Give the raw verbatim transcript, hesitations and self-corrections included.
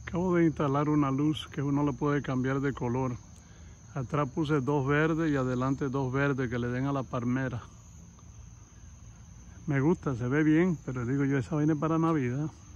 Acabo de instalar una luz que uno le puede cambiar de color. Atrás puse dos verdes y adelante dos verdes que le den a la palmera. Me gusta, se ve bien, pero digo yo, esa vaina es para Navidad.